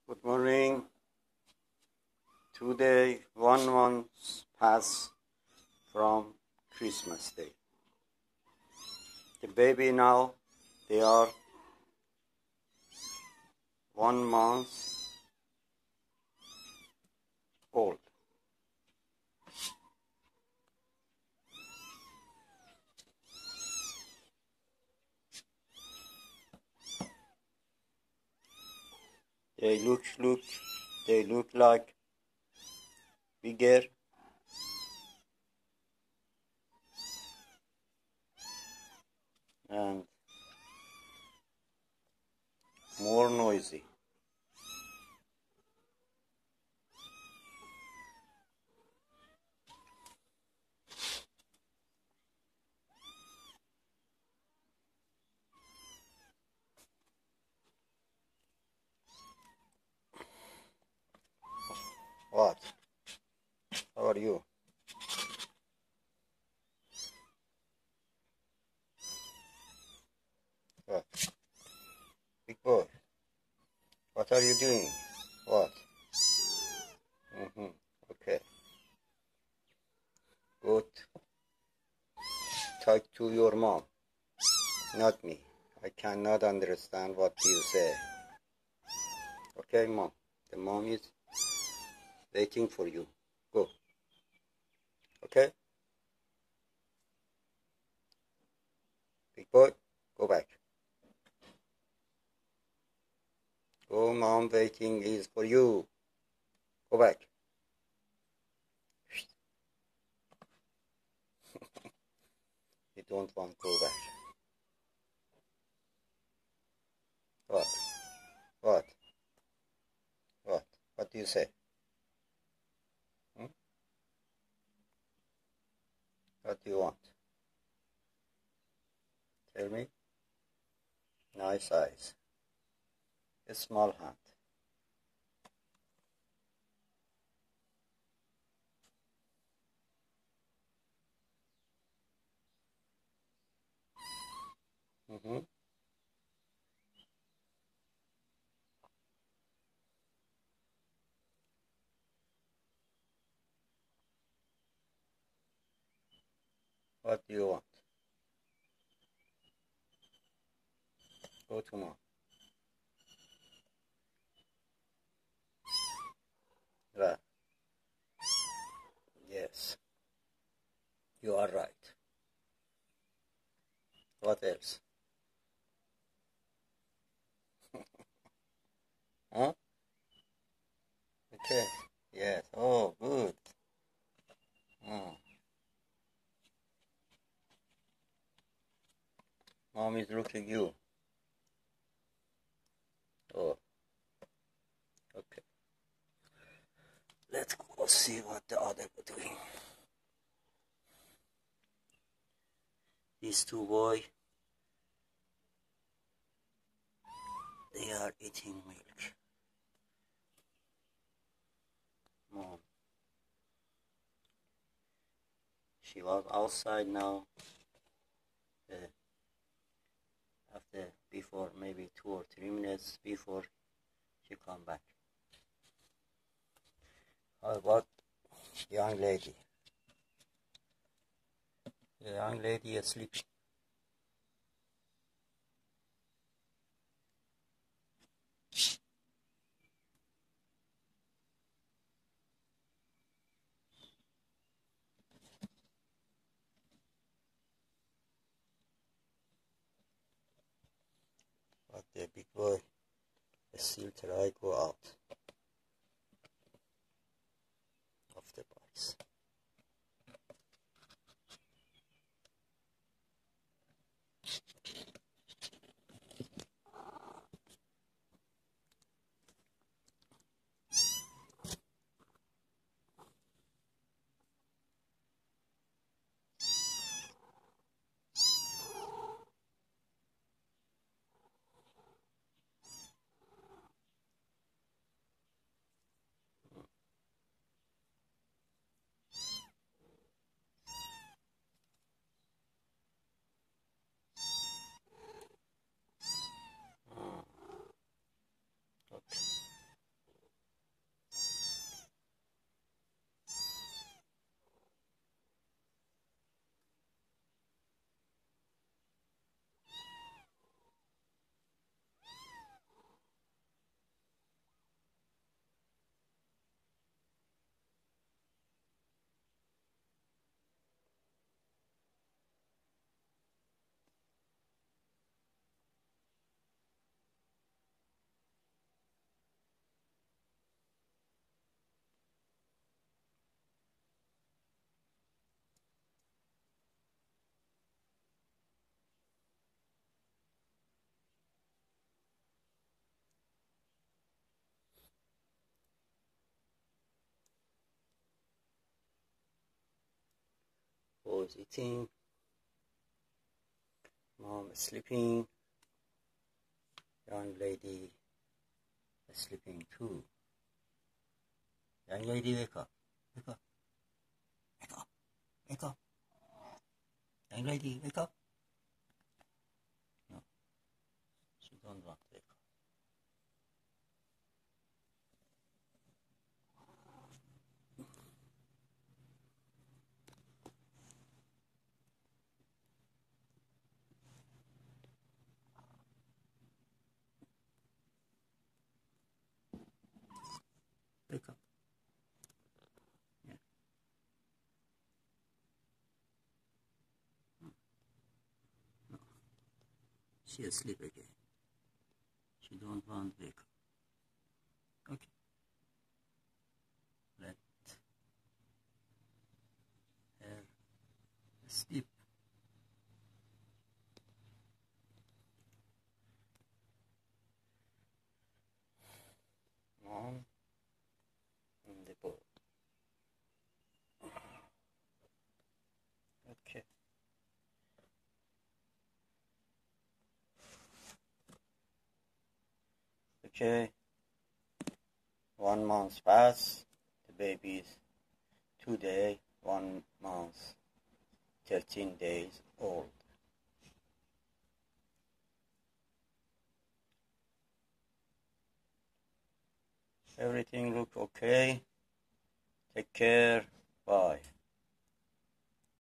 Good morning. Today, 1 month passed from Christmas Day. The baby now, they are 1 month old. They look like bigger and more noisy. What? How are you? What? Big boy. What are you doing? What? Okay. Good. Talk to your mom, not me. I cannot understand what you say. Okay, mom. The mom is waiting for you. Go. Okay? Big boy, go back. Go, mom waiting is for you. Go back. You don't want to go back. What? What? What? What do you say? What do you want? Tell me. Nice eyes. A small hand. What do you want? Go to mom. Right. Yes. You are right. What else? Huh? Okay. Yes. Oh, good. Mom is looking you. Oh. Okay. Let's go see what the other are doing. These two boys, they are eating milk. Mom. She was outside now. Before maybe 2 or 3 minutes before she come back. How about young lady? The young lady is sleeping. But the big boy is still try to go out of the box. was eating. Mom is sleeping. Young lady is sleeping too. Young lady, wake up. Wake up. Wake up. Wake up. Young lady, wake up. No. She don't want to wake up. Wake up. Yeah. No. She asleep again. She don't want to wake up. Okay. Let her sleep. Mom in the boat. Okay. Okay. 1 month pass. The baby is 2 days, 1 month, 13 days old. Everything look okay. Take care. Bye.